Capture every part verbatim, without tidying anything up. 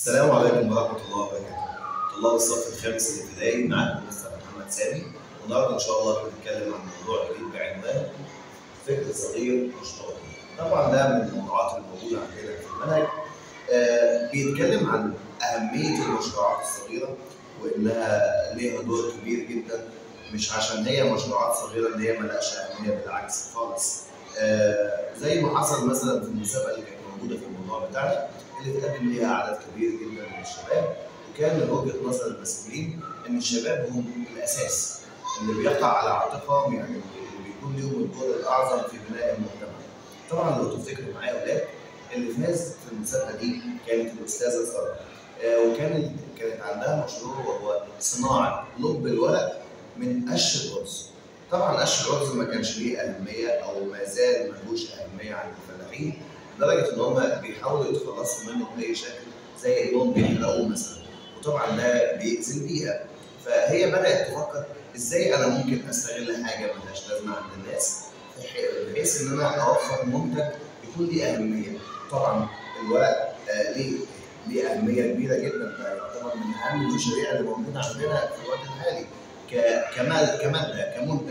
السلام عليكم ورحمة الله وبركاته. طلاب الصف الخامس الابتدائي، معاكم مستر محمد سامي، والنهارده إن شاء الله هنتكلم عن موضوع جديد بعنوان فكر صغير مشروع. طبعا ده من الموضوعات الموجودة عندنا في المنهج. آه بيتكلم عن أهمية المشروعات الصغيرة وإنها ليها دور كبير جدا، مش عشان هي مشروعات صغيرة إن هي ملهاش أهمية، بالعكس خالص. آه زي ما حصل مثلا في المسابقة اللي كانت موجودة في الموضوع بتاعنا، اللي تقدم ليها عدد كبير جدا من الشباب، وكان من وجهه نظر المسؤولين ان الشباب هم الاساس اللي بيقع على عاتقهم، يعني اللي بيكون لهم الدور الاعظم في بناء المجتمع. طبعا لو تفتكروا معايا يا اولاد، اللي فاز في المسابقه دي كانت الاستاذه ساره، آه وكانت كانت عندها مشروع وهو صناعه لب الورق من قش الرز. طبعا قش الرز ما كانش ليه اهميه او ما زال ملوش اهميه عند الفلاحين، لدرجه ان هم بيحاولوا يتخلصوا منه باي شكل، زي انهم بيحرقوه مثلا، وطبعا ده بيأذي البيئه. فهي بدات تفكر ازاي انا ممكن استغل حاجه ملهاش لازمه عند الناس، بحيث ان انا اوفر منتج يكون ليه اهميه. طبعا الورق آه ليه ليه اهميه كبيره جدا، ده يعتبر من اهم المشاريع اللي موجوده عندنا في الوقت الحالي كمال كماده كمنتج.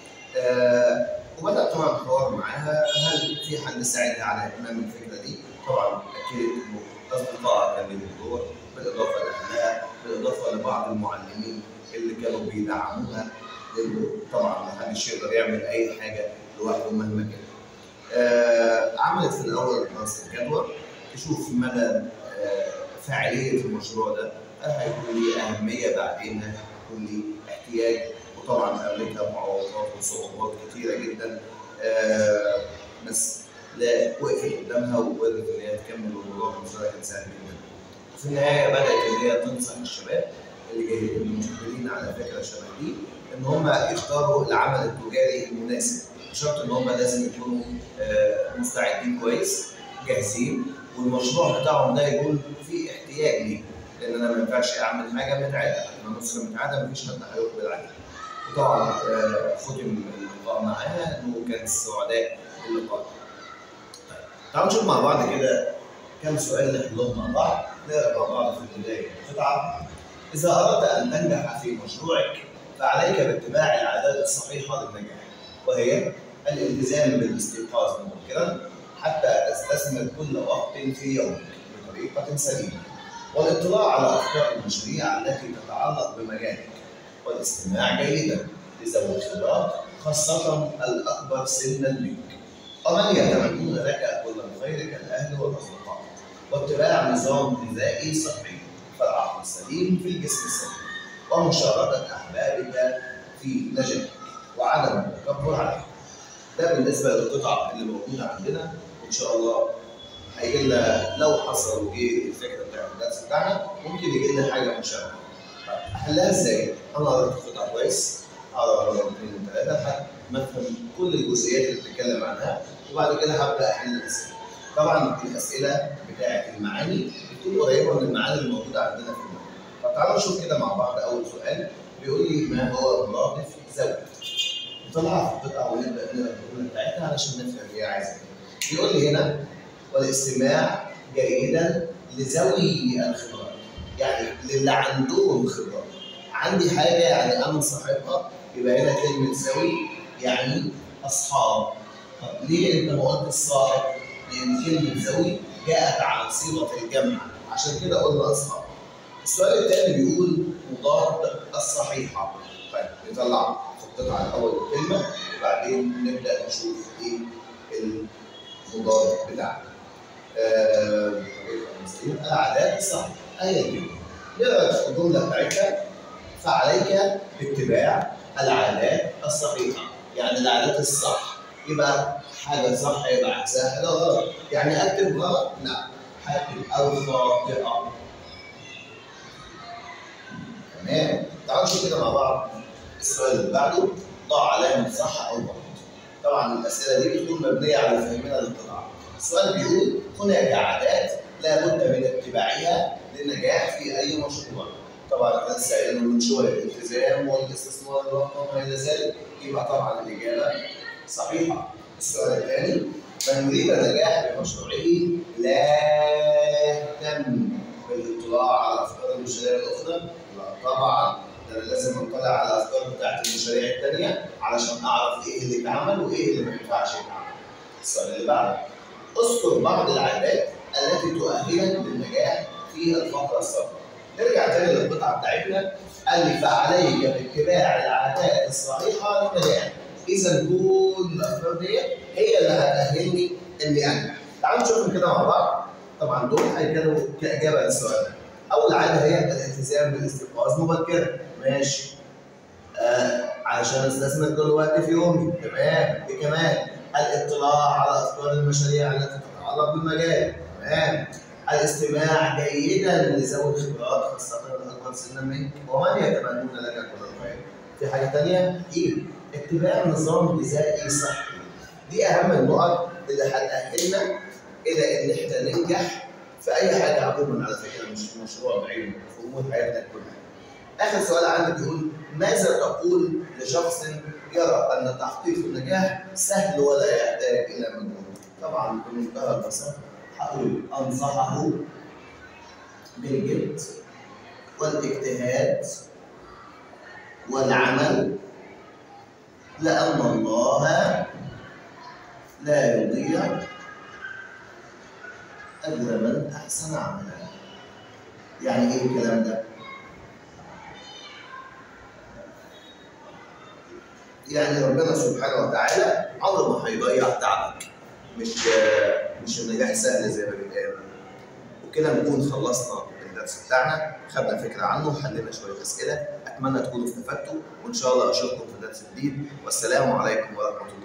آه وبدأ طبعا حوار معاها، هل في حد يساعدها على إتمام الفكرة دي؟ طبعا أكيد إنه أصدقائها كان لهم دور، بالإضافة لأهلها، بالإضافة لبعض المعلمين اللي كانوا بيدعموها، لأنه طبعا محدش يقدر يعمل أي حاجة لوحده مهما كان. آه عملت في الأول دراسة جدوى تشوف مدى آه فاعلية المشروع ده، هل هيكون ليه أهمية بعدين، هل هيكون ليه احتياج. وطبعا قابلتها معوقات وصعوبات كتيره جدا، آه بس لا وقفت قدامها وقدرت ان هي تكمل، والموضوع بالنسبه لها كان سهل جدا. وفي النهايه بدات ان هي تنصح الشباب اللي جايين المقبلين على فكره شبه دي ان هم يختاروا العمل التجاري المناسب، بشرط ان هم لازم يكونوا آه مستعدين كويس، جاهزين، والمشروع بتاعهم ده يكون فيه احتياج ليه، لان انا ما ينفعش اعمل حاجه متعاده، انا نصر متعاده مفيش حد هيقبل عليها. وطبعا ختم اللقاء معاها انه كان سعداء باللقاء. طيب تعالوا نشوف مع بعض كده كم سؤال نحلهم مع بعض، نقرا مع بعض في البدايه القطعه. اذا اردت ان تنجح في مشروعك فعليك باتباع العادات الصحيحه للنجاح، وهي الالتزام بالاستيقاظ مبكرا حتى تستثمر كل وقت في يومك بطريقه سليمه، والاطلاع على افكار المشاريع التي تتعلق بمجالك، والاستماع جيدا لذوي الخبرات خاصة الأكبر سنا منك، ومن يتمنون لك كل الخير كالأهل والأصدقاء، واتباع نظام غذائي صحي، فالعقل السليم في الجسم السليم، ومشاركة أحبابك في نجاحك، وعدم التكبر عليهم. ده بالنسبة للقطع اللي موجودة عندنا، وإن شاء الله هيجي لنا لو حصل وجه الفكرة بتاعت الدرس بتاعنا ممكن يجي لنا حاجة مشابهة. احلها ازاي؟ انا قريت القطعه كويس، اقرا مره واثنين وثلاثه لحد ما افهم كل الجزئيات اللي بتتكلم عنها، وبعد كده هبدا احل الاسئله. طبعا الاسئله بتاعه المعاني بتكون قريبه من المعاني اللي موجوده عندنا في المنهج. طب تعالوا نشوف كده مع بعض اول سؤال، بيقول لي ما هو مرادف زوج؟ نطلعها في القطعه ونبدا نقرا الجمله بتاعتها علشان نفهم هي عايزه ايه. بيقول لي هنا والاستماع جيدا لذوي الخبرات، يعني للي عندهم خبرات. عندي حاجه يعني انا صاحبها، يبقى هنا كلمه ذوي يعني اصحاب. طب ليه انت ما قلتش صاحب؟ لان كلمه ذوي جاءت على صيغه الجمع، عشان كده قلنا اصحاب. السؤال الثاني بيقول مضاد الصحيحه. طيب نطلع في القطعه الاول الكلمه وبعدين نبدا نشوف ايه المضاد بتاعها. آه العادات الصحيحه اهي الكلمه. نقرا الجمله بتاعتها، فعليك باتباع العادات الصحيحه، يعني العادات الصح. يبقى حاجه صح يبقى عكسها حاجه غلط، يعني اكتب غلط؟ لا، هكتب او خاطئه. تمام. تعالوا نشوف كده مع بعض السؤال اللي بعده، ضع علامه صح او غلط. طبعا الاسئله دي بتكون مبنيه على فهمنا للقطعه. السؤال بيقول هناك عادات لا بد من اتباعها للنجاح في اي مشروع. طبعا احنا لسه قايلين من شويه الالتزام والاستثمار والوقت وما الى ذلك، يبقى طبعا الاجابه صحيحه. السؤال الثاني، من يريد النجاح بمشروعه لا يهتم بالاطلاع الاطلاع على افكار المشاريع الاخرى؟ لا طبعا، ده انا لازم اطلع على الافكار بتاعت المشاريع الثانيه علشان اعرف ايه اللي اتعمل وايه اللي ما ينفعش يتعمل. السؤال اللي بعده، اذكر بعض العادات التي تؤهلك للنجاح في الفقره السابقه. نرجع تاني للقطعه بتاعتنا، قال لي فعليك باتباع العادات الصحيحه للنجاح. اذا كل الافكار ديت هي اللي هتاهلني اني انجح. تعالوا نشوفهم كده مع بعض. طبعا دول هيكونوا كاجابه للسؤال ده. اول عاده هي الالتزام بالاستيقاظ مبكرا، ماشي. آه علشان استثمر كل وقت في يومي، تمام. ايه كمان؟ الاطلاع على افكار المشاريع التي تتعلق بالمجال، تمام. الاستماع جيدا لذوي الخبرات خاصه الاكبر سنا منك ومن يتمنون لك كل الخير. في حاجه ثانيه؟ ايه؟ اتباع نظام غذائي صحي. دي اهم النقط اللي هتاهلنا الى ان احنا ننجح في اي حاجه عموما، على فكره مش مشروع بعينه، في امور حياتنا كلها. اخر سؤال عندي بيقول ماذا تقول لشخص يرى ان تحقيق النجاح سهل ولا يحتاج الى مجهود؟ طبعا بمنتهى البساطه هقول انصحه بالجد والاجتهاد والعمل، لان الله لا يضيع أجر من أحسن عملا. يعني إيه الكلام ده؟ يعني ربنا سبحانه وتعالى عمره ما هيضيع تعبك، مش مش النجاح سهل زي ما بيتقال. وكده نكون خلصنا الدرس بتاعنا، خدنا فكرة عنه وحلينا شوية أسئلة. أتمنى تكونوا استفدتوا، وإن شاء الله أشوفكم في درس جديد، والسلام عليكم ورحمة الله.